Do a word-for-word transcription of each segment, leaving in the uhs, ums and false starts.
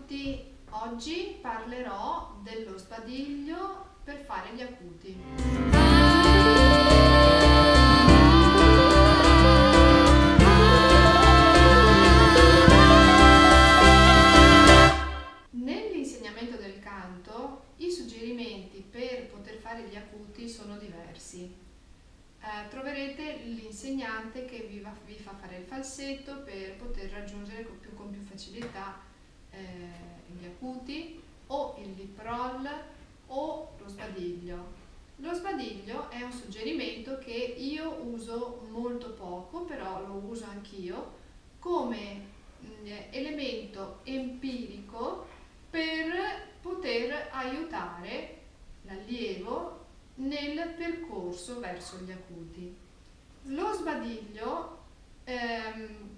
tutti, oggi parlerò dello sbadiglio per fare gli acuti. Nell'insegnamento del canto i suggerimenti per poter fare gli acuti sono diversi. Eh, troverete l'insegnante che vi, va, vi fa fare il falsetto per poter raggiungere con più, con più facilità eh, gli acuti, o il lip roll o lo sbadiglio. Lo sbadiglio è un suggerimento che io uso molto poco, però lo uso anch'io come mh, elemento empirico per poter aiutare l'allievo nel percorso verso gli acuti. Lo sbadiglio ehm,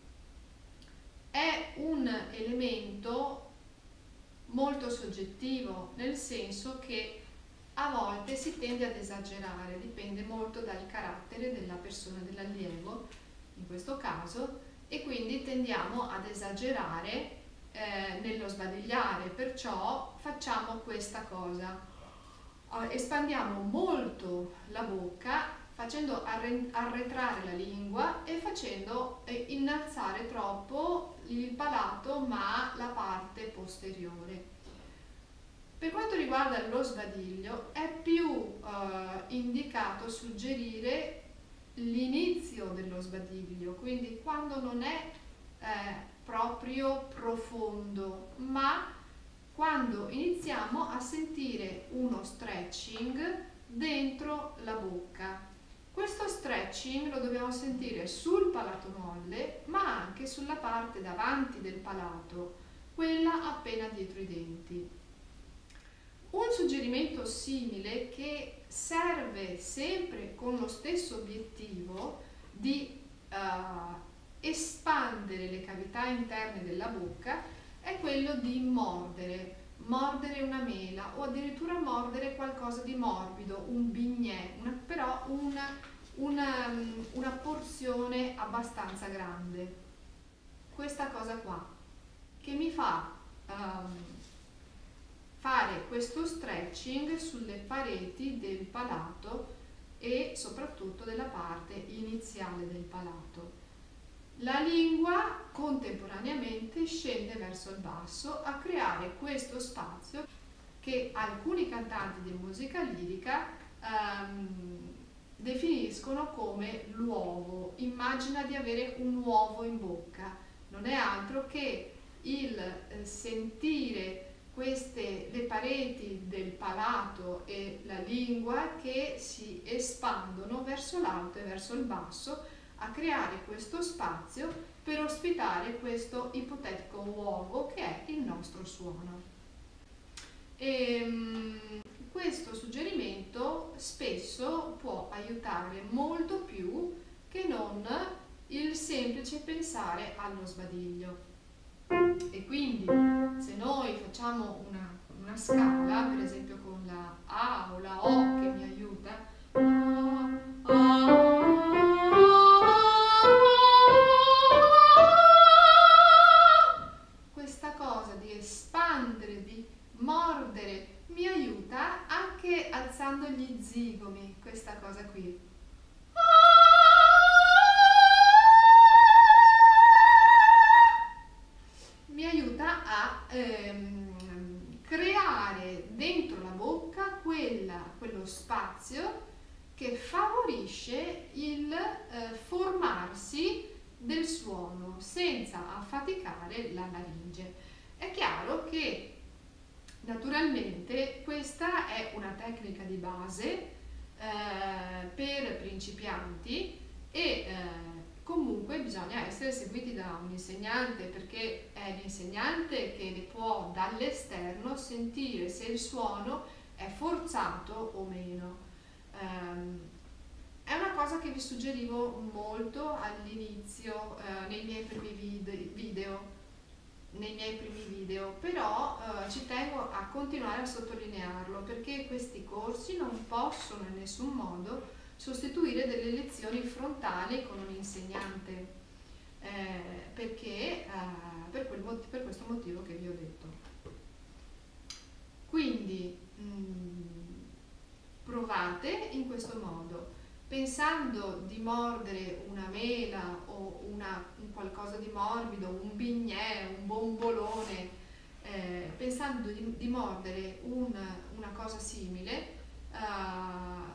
è un elemento molto soggettivo, nel senso che a volte si tende ad esagerare, dipende molto dal carattere della persona, dell'allievo in questo caso, e quindi tendiamo ad esagerare eh, nello sbadigliare, perciò facciamo questa cosa. Espandiamo molto la bocca facendo arretrare la lingua e facendo innalzare troppo il palato ma la parte posteriore. Per quanto riguarda lo sbadiglio è più eh, indicato suggerire l'inizio dello sbadiglio, quindi quando non è eh, proprio profondo, ma quando iniziamo a sentire uno stretching dentro la bocca. Questo stretching lo dobbiamo sentire sul palato molle, ma anche sulla parte davanti del palato, quella appena dietro i denti. Un suggerimento simile che serve sempre con lo stesso obiettivo di uh, espandere le cavità interne della bocca è quello di mordere, mordere una mela o addirittura mordere qualcosa di morbido, un bignè, una, però una, una, una porzione abbastanza grande. Questa cosa qua, che mi fa um, fare questo stretching sulle pareti del palato e soprattutto della parte iniziale del palato. La lingua contemporaneamente scende verso il basso a creare questo spazio che alcuni cantanti di musica lirica ehm, definiscono come l'uovo. Immagina di avere un uovo in bocca, non è altro che il eh, sentire queste, le pareti del palato e la lingua che si espandono verso l'alto e verso il basso a creare questo spazio per ospitare questo ipotetico uovo che è il nostro suono. E, um, questo suggerimento spesso può aiutare molto più che non il semplice pensare allo sbadiglio. E quindi se noi facciamo una, una scala, per esempio con la A o la O che mi aiuta, A, A, espandere, di mordere, mi aiuta anche alzando gli zigomi, questa cosa qui. Mi aiuta a ehm, creare dentro la bocca quella, quello spazio che favorisce il eh, formarsi del suono senza affaticare la laringe. È chiaro che naturalmente questa è una tecnica di base eh, per principianti e eh, comunque bisogna essere seguiti da un insegnante, perché è l'insegnante che può dall'esterno sentire se il suono è forzato o meno. Um, è una cosa che vi suggerivo molto all'inizio eh, nei miei primi video. nei miei primi video, però eh, ci tengo a continuare a sottolinearlo perché questi corsi non possono in nessun modo sostituire delle lezioni frontali con un insegnante, eh, perché, eh, per, quel, per questo motivo che vi ho detto. Quindi mh, provate in questo modo, pensando di mordere una mela o una, un qualcosa di morbido, un bignè, un bombolone, eh, pensando di, di mordere un, una cosa simile, eh,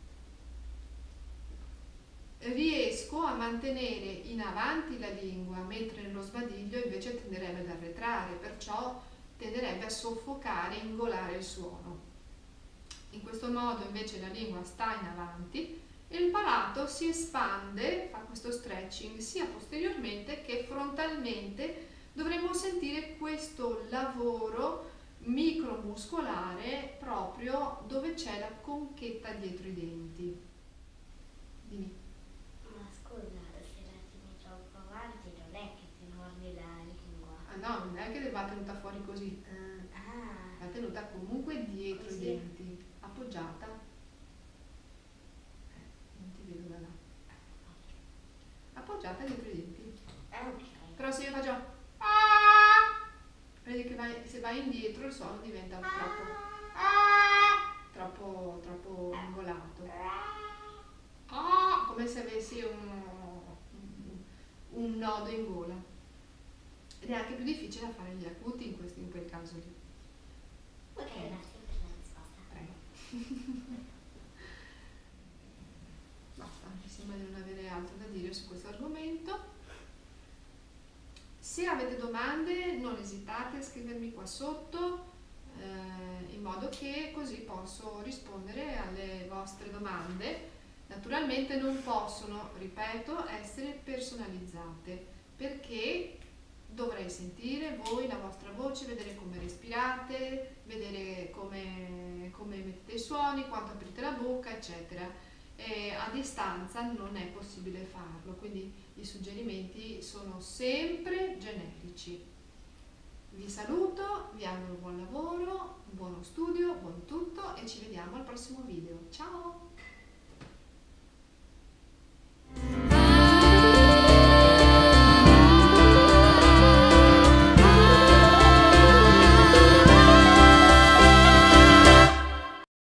riesco a mantenere in avanti la lingua, mentre nello sbadiglio invece tenderebbe ad arretrare, perciò tenderebbe a soffocare e ingolare il suono. In questo modo invece la lingua sta in avanti e il palato si espande, fa questo stretching sia posteriormente che frontalmente. Dovremmo sentire questo lavoro micromuscolare proprio dove c'è la conchetta dietro i denti. Dimmi. Ma scusa, se la tieni troppo avanti non è che ti mordi la lingua. Ah no, non è che va tenuta fuori così, Ah, va tenuta comunque dietro così. i denti, appoggiata. Eh, non ti vedo da là. Appoggiata dietro i denti. Ah, ok. Però se io faccio ah, vedi che vai, se vai indietro il suono diventa troppo troppo troppo ingolato. Ah, come se avessi un, un, un nodo in gola. Ed è anche più difficile da fare gli acuti in, questo, in quel caso lì. Ok, grazie per la risposta. Prego. Basta, mi sembra di non avere altro da dire su questo argomento. Se avete domande non esitate a scrivermi qua sotto, eh, in modo che così posso rispondere alle vostre domande. Naturalmente non possono, ripeto, essere personalizzate, perché dovrei sentire voi, la vostra voce, vedere come respirate, vedere come, come mettete i suoni, quanto aprite la bocca, eccetera. E a distanza non è possibile farlo, quindi i suggerimenti sono sempre generici. Vi saluto, vi auguro buon lavoro, buono studio, buon tutto e ci vediamo al prossimo video. Ciao!